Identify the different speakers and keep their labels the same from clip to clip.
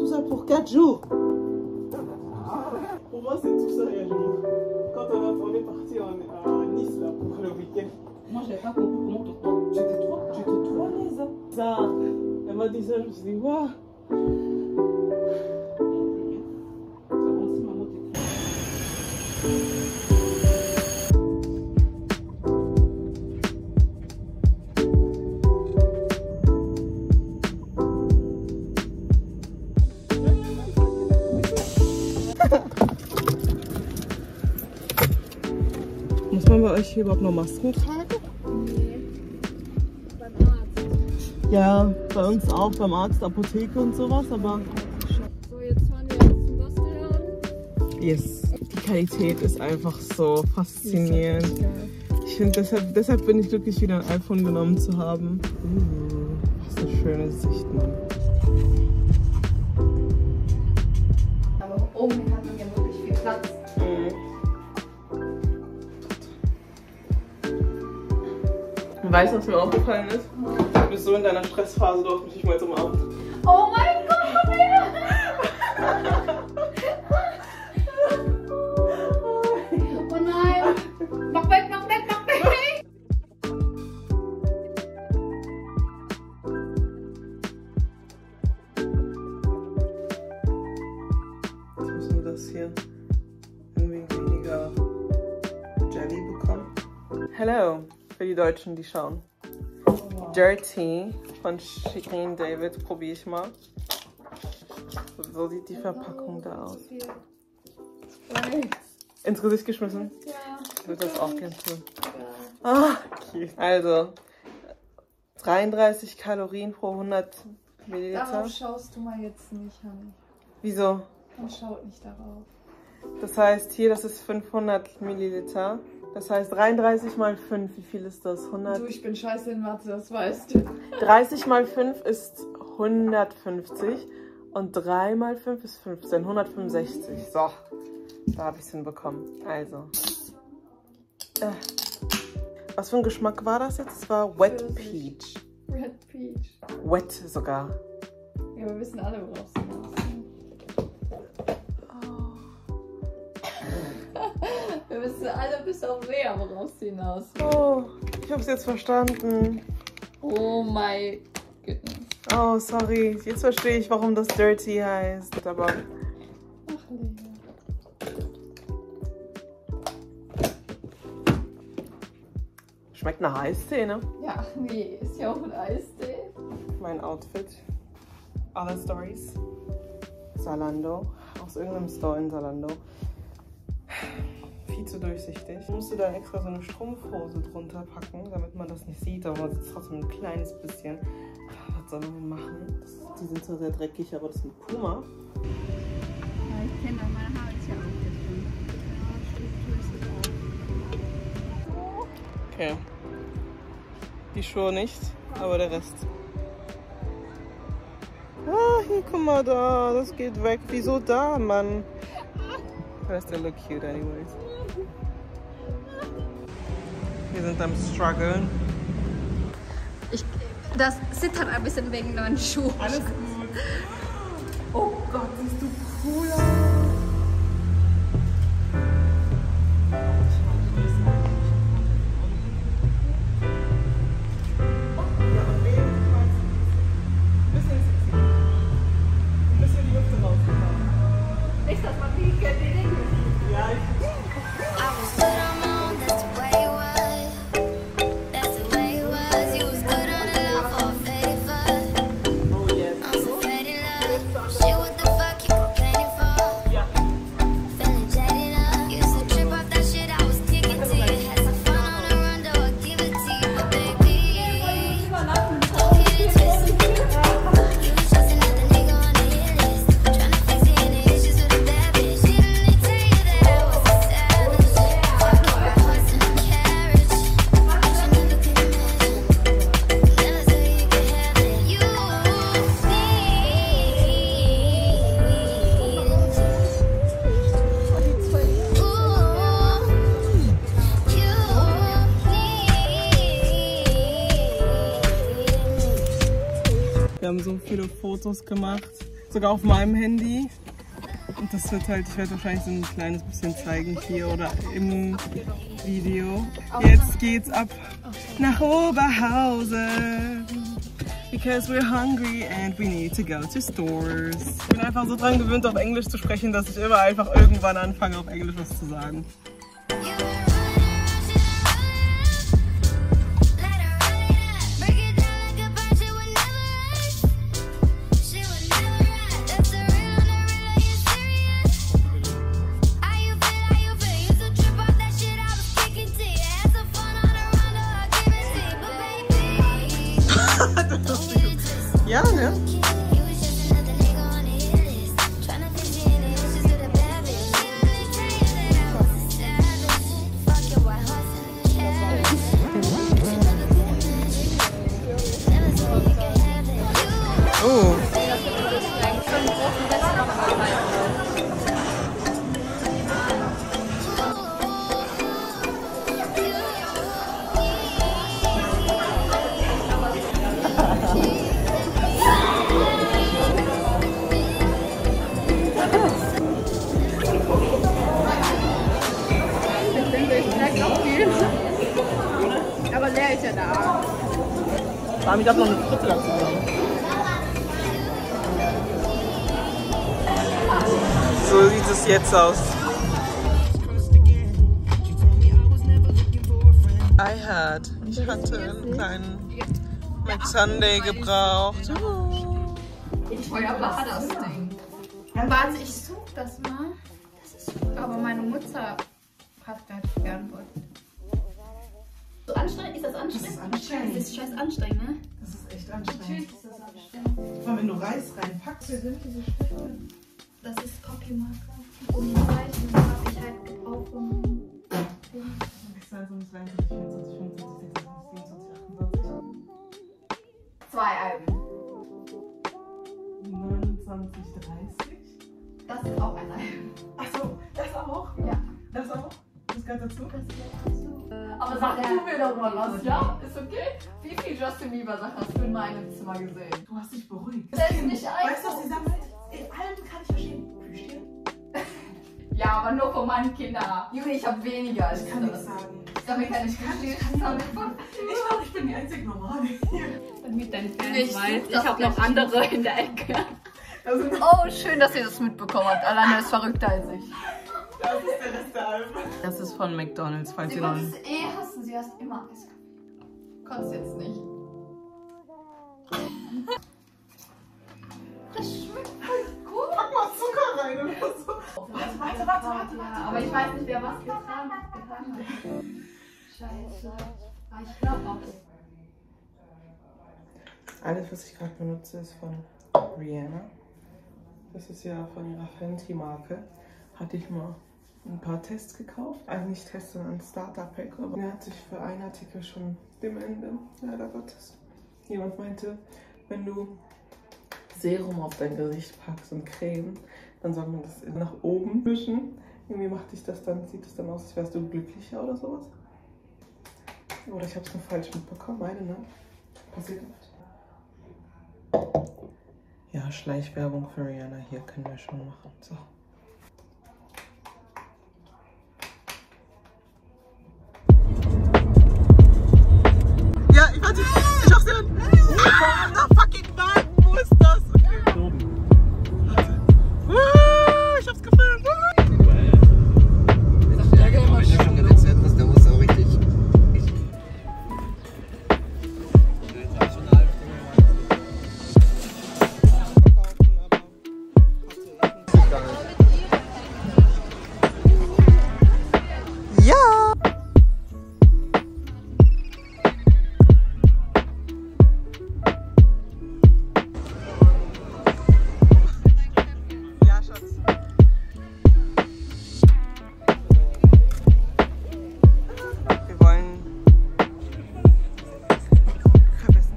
Speaker 1: tout ça pour 4 jours. Pour moi, c'est tout ça, réellement. Quand on est parti à Nice là, pour le week-end. Moi, j'avais pas compris comment tu te toiles, ça. Elle m'a dit ça, je me suis dit, waouh. Muss man bei euch hier überhaupt noch Masken tragen?
Speaker 2: Nee. Beim Arzt.
Speaker 1: Ja, bei uns auch, beim Arzt, Apotheke und sowas, aber...
Speaker 2: So, jetzt fahren wir jetzt zum Bastelladen.
Speaker 1: Yes. Die Qualität ist einfach so faszinierend. Ich finde, deshalb bin ich glücklich, wieder ein iPhone genommen zu haben. Was eine schöne Sicht, Mann.
Speaker 2: Aber oben hat man ja wirklich viel Platz.
Speaker 1: Weißt du, was mir aufgefallen ist? Du bist so in deiner Stressphase, du hast mich nicht mal zum Abend.
Speaker 2: Oh mein Gott, komm her! Oh nein! Mach weg, mach weg, mach weg!
Speaker 1: Jetzt müssen wir das hier irgendwie weniger Jelly bekommen. Hello! Für die Deutschen, die schauen. Wow. Dirty von Shirin David, probiere ich mal. So sieht die Verpackung da aus. Ins Gesicht geschmissen?
Speaker 2: Ja.
Speaker 1: Ich würde das auch gerne tun. Ah, okay. Also, 33 Kalorien pro 100 Milliliter.
Speaker 2: Darauf schaust du mal jetzt nicht, Hanni.
Speaker 1: Wieso?
Speaker 2: Man schaut nicht darauf.
Speaker 1: Das heißt, hier, das ist 500 Milliliter. Das heißt 33 mal 5, wie viel ist das? 100?
Speaker 2: Du, ich bin scheiße in Mathe, das weißt du.
Speaker 1: 30 mal 5 ist 150 und 3 mal 5 ist 15, 165. So, da habe ich es hinbekommen. Also, was für ein Geschmack war das jetzt? Es war Wet Peach.
Speaker 2: Red Peach.
Speaker 1: Wet sogar.
Speaker 2: Ja, wir wissen alle, worauf sie hinaus. Wir wissen alle bis auf Lea, worauf sie hinaus.
Speaker 1: Oh, ich habe es jetzt verstanden.
Speaker 2: Oh my goodness.
Speaker 1: Oh, sorry. Jetzt verstehe ich, warum das Dirty heißt. Aber
Speaker 2: Ach, Lea.
Speaker 1: schmeckt nach Eistee, ne?
Speaker 2: Ja, nee, ist ja auch ein Eistee.
Speaker 1: Mein Outfit. Alle Stories. Zalando. Aus irgendeinem Store in Zalando. Viel zu durchsichtig. Ich musste da extra so eine Strumpfhose drunter packen, damit man das nicht sieht, aber man sieht trotzdem ein kleines bisschen. Was soll man machen? Die sind zwar sehr dreckig, aber das ist ein Puma.
Speaker 3: Ja, ich kenne auch meine Haare, ist ja auch jetzt schon.
Speaker 1: Okay. Die Schuhe nicht, aber der Rest. Ah, hier, guck mal da, das geht weg. Wieso da, Mann? But they look cute anyways. Wir sind am Struggeln.
Speaker 3: Das zittert ein bisschen wegen neuen Schuhen.
Speaker 1: Alles gut. Oh Gott, siehst du cool aus.
Speaker 3: Nicht, dass man die denken.
Speaker 1: Ja, Wir haben so viele Fotos gemacht. sogar auf meinem Handy. Und das wird halt, ich werde wahrscheinlich so ein kleines bisschen zeigen hier oder im Video. Jetzt geht's ab nach Oberhausen. Because we're hungry and we need to go to stores. Ich bin einfach so dran gewöhnt, auf Englisch zu sprechen, dass ich immer einfach irgendwann anfange, auf Englisch was zu sagen. Ja, ne? Oh.
Speaker 3: Aber leer ist ja da.
Speaker 1: Ich habe noch eine Fritze dazu. So sieht es jetzt aus. Ich hatte einen kleinen McSunday gebraucht.
Speaker 3: Wie teuer war das Ding? Warte, ich suche das mal. Das ist, aber meine Mutter hat gar nicht geantwortet. So anstrengend? Ist das anstrengend?
Speaker 4: Das ist anstrengend.
Speaker 3: Das ist scheiß anstrengend, ne?
Speaker 4: Das ist echt anstrengend.
Speaker 3: Natürlich ist das anstrengend.
Speaker 4: Vor allem, wenn du Reis reinpackst, sind diese Stifte.
Speaker 3: Das ist Copymarker. Und die Zeichen habe ich halt gebraucht.
Speaker 4: Also 22, 24, 25, 26, 27, 28.
Speaker 3: 2 Alben.
Speaker 4: 29, 30.
Speaker 3: Das ist auch ein Album.
Speaker 4: Achso, das auch?
Speaker 3: Ja.
Speaker 4: Das auch? Das gehört dazu?
Speaker 3: Das gehört dazu.
Speaker 5: Aber sag du mir doch mal was, ja? Ist okay? Wie viel Justin Bieber Sachen hast du in meinem Zimmer gesehen?
Speaker 4: Du hast dich beruhigt.
Speaker 5: Das ist nicht
Speaker 4: Weißt du, was sie sammelt? Alben kann ich verstehen. Plüschtier?
Speaker 5: Ja, aber nur von meinen Kindern. Junge, ich habe weniger als
Speaker 4: Ich kann nichts sagen.
Speaker 5: Ich sammle keine Plüschtiere.
Speaker 4: Ich glaube, ich bin die einzig Normale hier.
Speaker 3: Damit dein Fans
Speaker 5: Ich
Speaker 3: weiß, ich habe noch andere in der Ecke.
Speaker 5: Oh, schön, dass ihr das mitbekommen habt. Alleine ist verrückter als ich.
Speaker 4: Das ist der Rest der Alben.
Speaker 1: Das ist von McDonald's, falls
Speaker 5: Sie
Speaker 1: ihr noch
Speaker 5: konnte es hassen, sie hasst immer Eiskaffee. Konntest jetzt nicht. Das schmeckt voll gut.
Speaker 4: Pack mal Zucker rein oder so. Warte.
Speaker 5: Ja, aber ich weiß nicht, wer was getan hat. Scheiße. Aber ich glaube auch.
Speaker 1: Alles, was ich gerade benutze, ist von Rihanna. Das ist ja von ihrer Fenty-Marke. Hatte ich mal ein paar Tests gekauft. Also nicht Tests, sondern ein Starter-Pack. Aber der hat sich für einen Artikel schon dem Ende, leider Gottes. Jemand meinte, wenn du Serum auf dein Gesicht packst und Creme, dann soll man das nach oben wischen. Irgendwie macht dich das dann, sieht es dann aus, als wärst du glücklicher oder sowas. Oder ich habe es nur falsch mitbekommen, meine, ne? Passiert oft. Ja, Schleichwerbung für Rihanna hier können wir schon machen. So. Ja, ich warte. Ich hab's dir. Ah, fucking Wagen, wo ist das? Okay. Warte. Ich hab's gefilmt.
Speaker 6: Wenn der schon gesetzt werden muss, der muss auch richtig.
Speaker 1: Ja! Ja, Schatz. Wir wollen verbissen.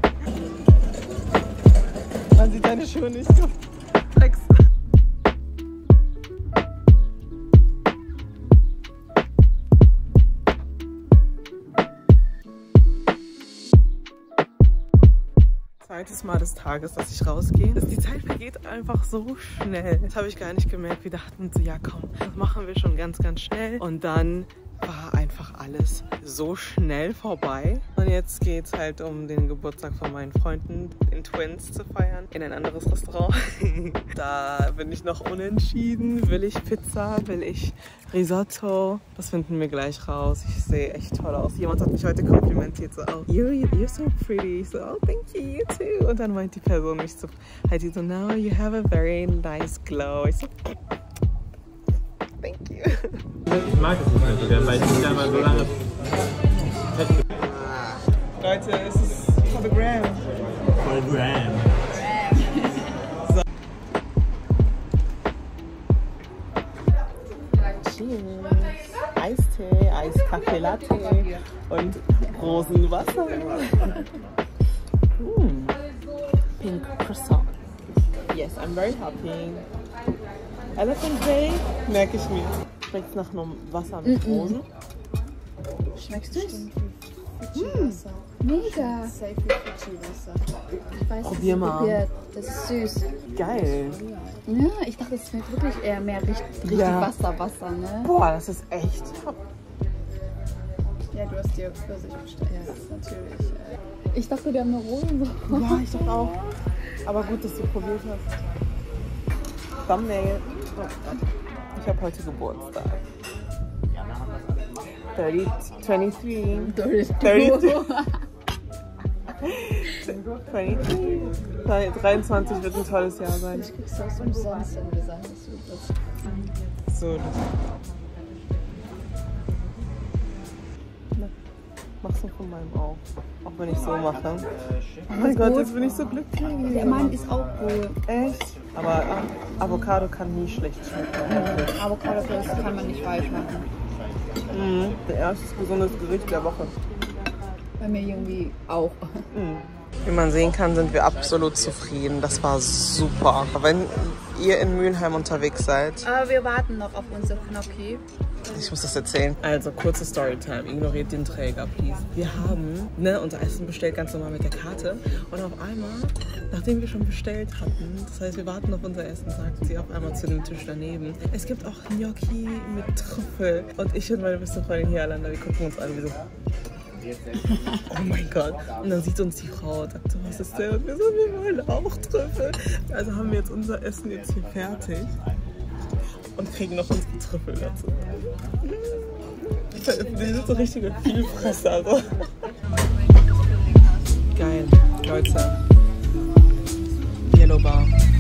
Speaker 1: Man sieht deine Schuhe nicht. Flex. zweites Mal des Tages, dass ich rausgehe. Die Zeit vergeht einfach so schnell. Das habe ich gar nicht gemerkt. Wir dachten so, ja komm, das machen wir schon ganz, ganz schnell. Und dann war einfach alles so schnell vorbei. Und jetzt geht es halt um den Geburtstag von meinen Freunden, den Twins, zu feiern. In ein anderes Restaurant. Da bin ich noch unentschieden. Will ich Pizza? Will ich Risotto? Das finden wir gleich raus. Ich sehe echt toll aus. Jemand hat mich heute komplimentiert, so, oh, you're so pretty. Ich so, oh, thank you, you too. Und dann meint die Person mich so, halt die so, no, you have a very nice glow. Ich so, thank you.
Speaker 7: Ich mag es nicht mehr so gern, weil ich nicht einmal so lange fett.
Speaker 1: Leute, es ist for the gram.
Speaker 7: For the gram.
Speaker 1: So. Cheers. Eistee, Eiskaffee Latte und Rosenwasser. Pink Croissant. Yes, I'm very happy. Elephant Day merke ich mir. Schmeckt nach einem Wasser mit Rosen.
Speaker 3: Schmeckst du es? Mega.
Speaker 2: Safe Fidschi-Wasser.
Speaker 3: Ich weiß,
Speaker 1: Probier mal.
Speaker 3: Das ist süß.
Speaker 1: Geil.
Speaker 3: Ja, ich dachte, es schmeckt wirklich eher mehr richtig
Speaker 1: Ja.
Speaker 3: Wasser, ne?
Speaker 1: Boah, das ist echt top.
Speaker 2: Ja, du hast dir Pfirsich bestellt. Ja, das ist natürlich.
Speaker 3: Ich dachte, wir haben eine Rosen.
Speaker 1: Ja, ich dachte auch. Aber gut, dass du probiert hast. Thumbnail. Oh Gott. Ich habe heute Geburtstag. 23. 23 wird ein tolles Jahr sein.
Speaker 3: Ich krieg's auch umsonst, wenn wir sagen, dass du das.
Speaker 1: So. Machst du von meinem auch. Auch wenn ich so mache. Oh mein Gott, jetzt bin ich so glücklich.
Speaker 3: Der Mann ist auch cool.
Speaker 1: Echt? Aber Avocado kann nie schlecht schmecken.
Speaker 3: Avocado-Toast kann man nicht falsch machen.
Speaker 1: Der erste gesundes Gericht der Woche.
Speaker 3: Bei mir irgendwie auch.
Speaker 1: Wie man sehen kann, sind wir absolut zufrieden. Das war super. Wenn ihr in Mülheim unterwegs seid.
Speaker 3: Aber wir warten noch auf unser Gnocchi.
Speaker 1: Ich muss das erzählen. Also, kurze Storytime. Ignoriert den Träger, please. Wir haben unser Essen bestellt, ganz normal mit der Karte. Und auf einmal, nachdem wir schon bestellt hatten, das heißt, wir warten auf unser Essen, sagt sie auf einmal zu dem Tisch daneben, es gibt auch Gnocchi mit Trüffel. Und ich und meine beste Freundin hier, Alanda, wir gucken uns an, wie so... Oh mein Gott. Und dann sieht uns die Frau und sagt so, was ist denn? Und wir so, wir wollen auch Trüffel. Also haben wir jetzt unser Essen jetzt hier fertig und kriegen noch unsere Trüffel dazu. Die sind so richtige Vielfresser. So. Geil, Leute. Yellow Bar.